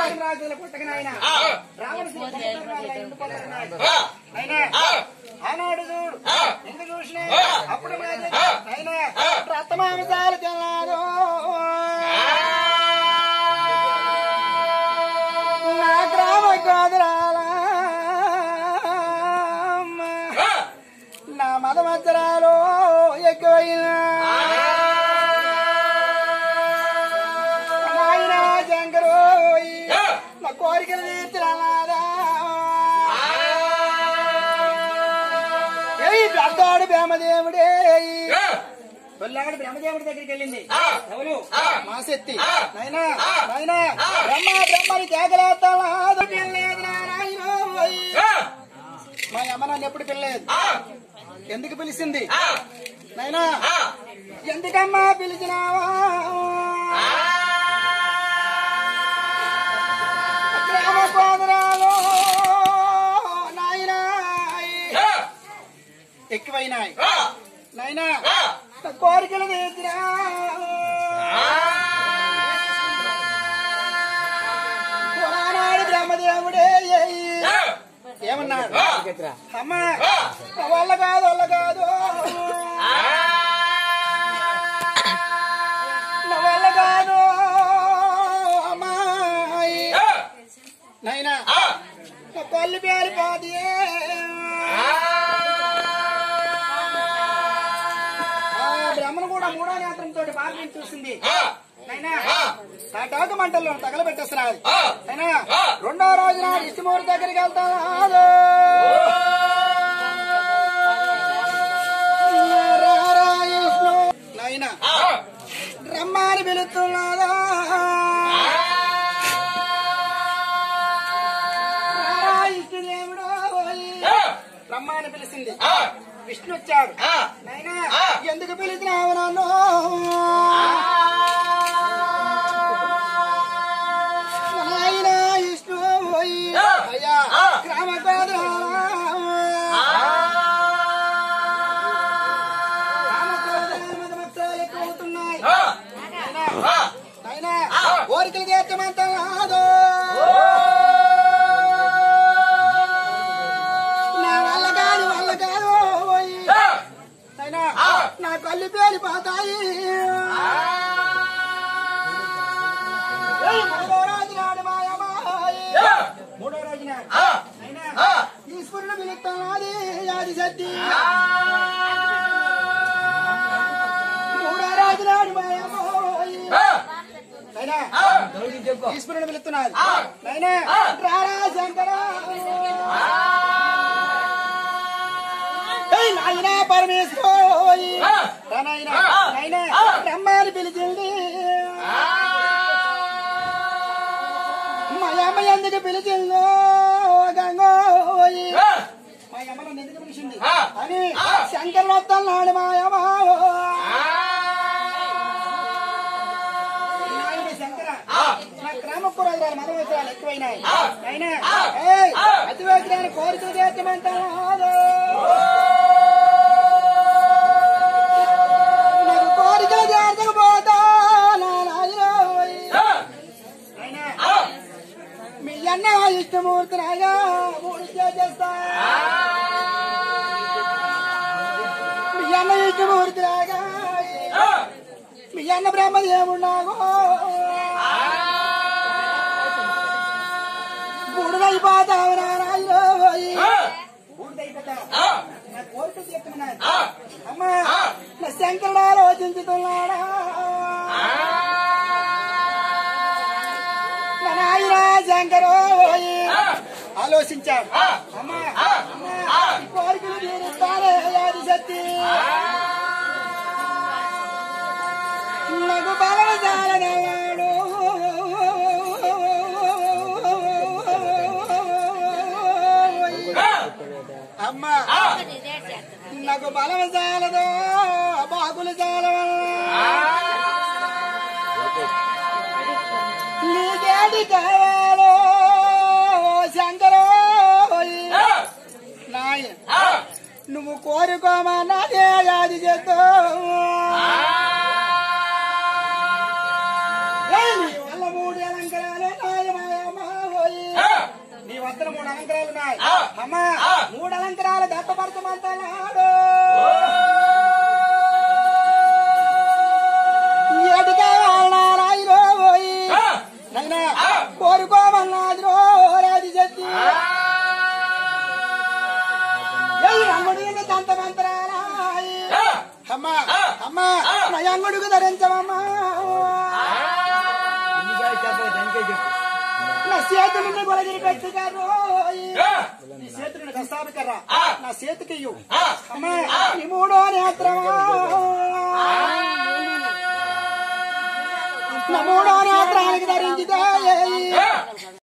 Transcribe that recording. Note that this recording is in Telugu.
రాజుల పుట్టకన ఆయన రావణ ఆనాడు చూడు ఇంక చూసిన అప్పుడు ఆయన రక్తమాంసాలు తిన్నాడు నా గ్రామ గోదరాల నా మదమచ్చరాలు ఎక్కువైనా ఆయన శంకరు నా కోరికలు తీర్చరాదా పెద్దాడు బ్రహ్మదేవుడే పెళ్ళాడు బ్రహ్మదేవుడి దగ్గరికి వెళ్ళింది ఎవరు మా శక్తి నాయనా నాయనా బ్రహ్మని కేకలేస్తాడు మా అమ్మ నన్ను ఎప్పుడు పిల్లలేదు ఎందుకు పిలిచింది నాయనా ఎందుకమ్మా పిలిచినావా గ్రామ సోదరాలు నాయనా ఎక్కువైనాయి నాయనా కోరికలు తీర్చినా పురాణాడు బ్రహ్మదేవుడే ఏమన్నాడు అమ్మా వల్ల కాదు వల్ల కాదు వల్ల కాదు అమ్మాయి నైనా కళ్ళు పేరిపోతే బ్రహ్మను కూడా మూడో నేత్రంతో బాగా చూసింది నైనా నా టాకు మంటల్లో తగలబెట్టేస్తున్నది నైనా రెండో రోజున విష్ణుమూర్తి దగ్గరికి వెళ్తాను నైనా బ్రహ్మాని పిలుస్తున్నాదా ఇష్టదేవుడు బ్రహ్మాని పిలిచింది విష్ణు వచ్చాడు నైనా ఎందుకు పిలిచినావు నన్ను నాయనా విష్ణు అయ్యా గ్రామ ఎక్కువవుతున్నాయి నైనా కోరికలు తీర్చమంతా రాదు నా కళ్ళు పేలిపోతాయి మూడో రోజు నాడు మాయమాయి మూడో రోజు నాడు ఈశ్వరుని పిలుస్తున్నది యాది సత్తి మూడో రోజు నాడు మాయమాయి ఈశ్వరుని పిలుస్తున్నది నైనా రారా శంకర నాయనా పరమేశ్వరి బ్రహ్మాని పిలిచింది మా అమ్మ ఎందుకు పిలిచిందో గంగోయి మా అమ్మ నన్ను ఎందుకు పిలిచింది అని శంకర్ వస్తున్నాడు మా అమ్మ శంకర నా గ్రామపురాలు మదవసరాలు ఎక్కువైనాయి అయినా అతివేద్యాన్ని కోరికలు తీర్చమంటాను కోరికలు తీర్చకపోతా మీ అన్న ఇష్టమూర్తి నాయా మూడు చేస్తా మీ అన్న ఇష్టమూర్తి రాగా మీ అన్న బ్రహ్మది ఏమున్నాగో బూడిదైపోతావు నారాయణ బూడిదైపోతా నా కోరికలు తీర్చమన్నాడు అమ్మా నా శంకరుడు ఆలోచించుతున్నాడా నాయన శంకరు ఆలోచించాడు అమ్మా కోరికలు తీరుస్తానే యాది శక్తి నాకు బలం చాలనేవాడు అమ్మా నాకు బలం చాలదు బాగులు చాలవా నీకేది కావాలో శంకరో నాయ నువ్వు కోరుకోమన్నదే యాది చేస్తావు వల్ల మూడు అలంకరాలు నాయమాయమ్మా వద్దన 3 అలంకరాలు ఉన్నాయి. అమ్మా 3 అలంకరాలు దత్తపరచమంటున్నాడు. ఎటుగా వాళ్ళారాయిలో పోయి నైనా కోరుకోమన్నాది రాజు శక్తి రంగుడిని దంతమంత్రారాయి. అమ్మా అమ్మా నయంగుడికి ధరించమమ్మా. నా చేతులని గొలగిరి పెట్టుగారు నీ చేతులని కస్తాపికర్రా నా చేతికి ఇయ్యు. అమ్మా నీ 3వ నేత్రమా నా 3వ నేత్రానికి ధరించితే